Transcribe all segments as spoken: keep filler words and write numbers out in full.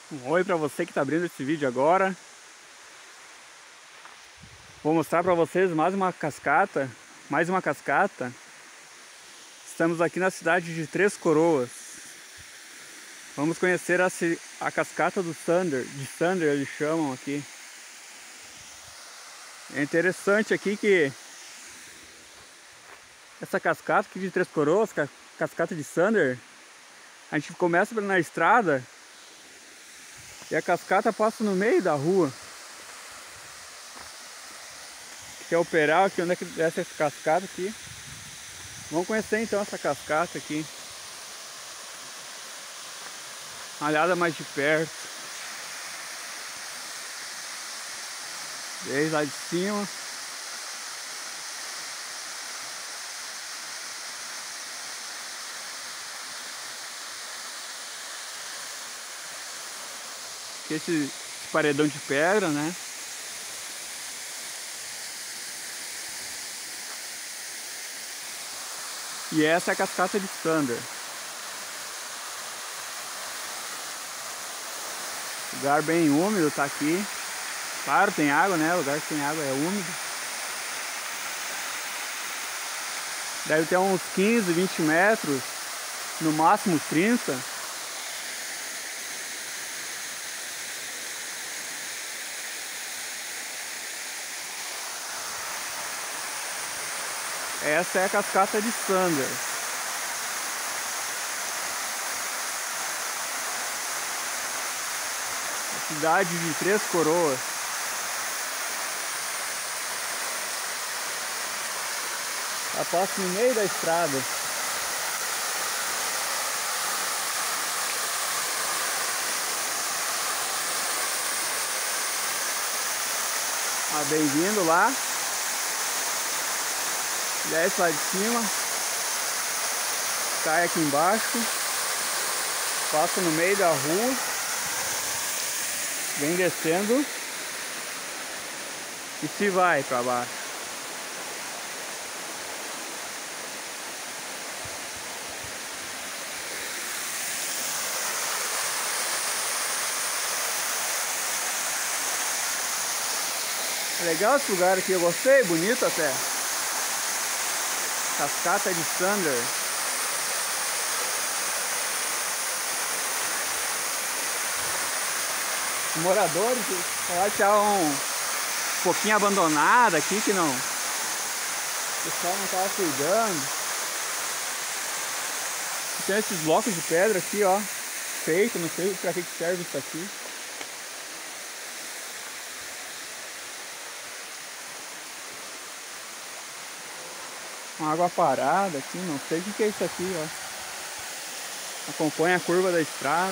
Um oi para você que está abrindo esse vídeo agora. Vou mostrar para vocês mais uma cascata, mais uma cascata. Estamos aqui na cidade de Três Coroas. Vamos conhecer a, a cascata do Thunder, de Thunder eles chamam aqui. É interessante aqui que essa cascata aqui de Três Coroas, cascata de Thunder, a gente começa na estrada e a cascata passa no meio da rua. Que é o Peral aqui, onde é que desce essa cascata aqui. Vamos conhecer então essa cascata aqui. Uma olhada mais de perto. Desde lá de cima. Aqui esse, esse paredão de pedra, né? E essa é a cascata de Thunder. Lugar bem úmido, tá aqui. Claro, tem água, né? O lugar que tem água é úmido. Deve ter uns quinze, vinte metros, no máximo trinta. Essa é a cascata de Thunder. A cidade de Três Coroas. Ela passa no meio da estrada. Ah, bem-vindo lá. Desce lá de cima, cai aqui embaixo, passa no meio da rua, vem descendo e se vai para baixo. É legal esse lugar aqui, eu gostei, bonito até. Cascata de Thunder. Os moradores lá estavam um pouquinho abandonados aqui, que não, o pessoal não estava cuidando. Tem esses blocos de pedra aqui, ó, feito, não sei para que serve isso aqui. Uma água parada aqui, não sei o que é isso aqui, ó. Acompanha a curva da estrada.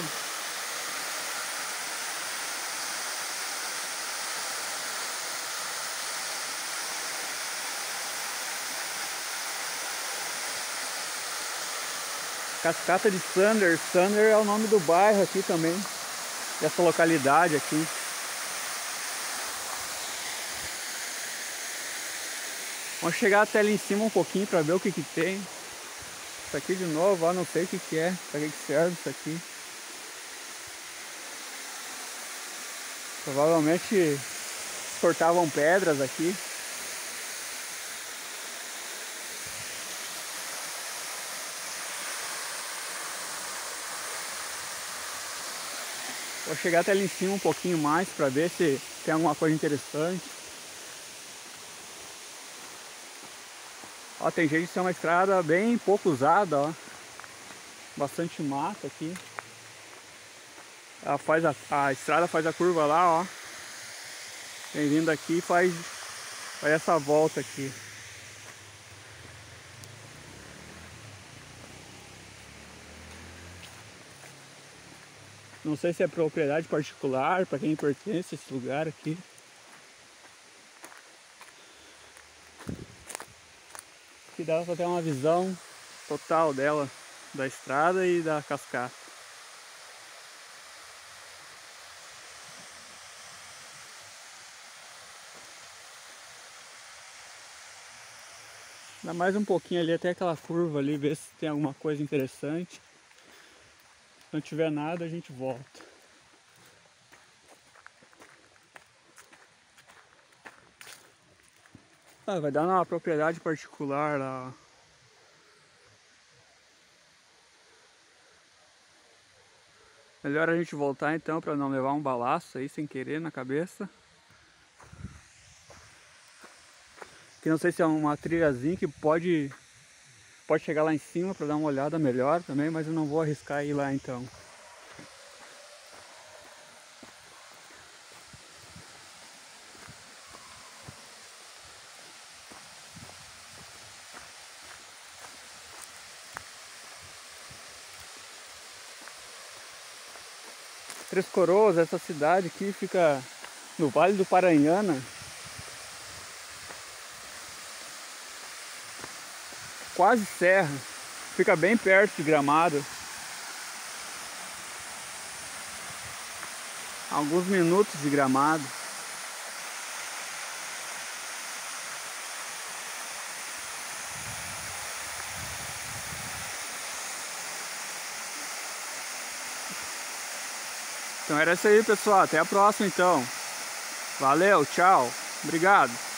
Cascata de Thunder. Thunder é o nome do bairro aqui também, dessa localidade aqui. Vamos chegar até ali em cima um pouquinho para ver o que que tem. Isso aqui de novo, ó, não sei o que que é, para que que serve isso aqui. Provavelmente cortavam pedras aqui. Vou chegar até ali em cima um pouquinho mais para ver se tem alguma coisa interessante. Ó, tem jeito de ser uma estrada bem pouco usada, ó. Bastante mato aqui. Ela faz a, a estrada faz a curva lá, ó. Vem vindo aqui e faz, faz essa volta aqui. Não sei se é propriedade particular, para quem pertence esse lugar aqui. Que dá para ter uma visão total dela, da estrada e da cascata. Dá mais um pouquinho ali até aquela curva ali, ver se tem alguma coisa interessante. Se não tiver nada, a gente volta. Ah, vai dar numa propriedade particular lá. Melhor a gente voltar então para não levar um balaço aí sem querer na cabeça. Que não sei se é uma trilhazinha que pode pode chegar lá em cima para dar uma olhada melhor também, mas eu não vou arriscar ir lá então. Três Coroas, essa cidade aqui fica no Vale do Paranhana. Quase serra. Fica bem perto de Gramado. Alguns minutos de Gramado. Então era isso aí, pessoal. Até a próxima então. Valeu, tchau. Obrigado.